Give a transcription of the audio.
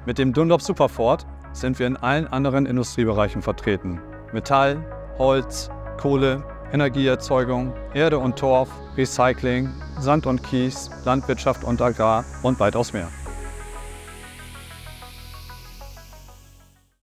Mit dem Dunlop Superfort sind wir in allen anderen Industriebereichen vertreten. Metall, Holz, Kohle, Energieerzeugung, Erde und Torf, Recycling, Sand und Kies, Landwirtschaft und Agrar und weitaus mehr.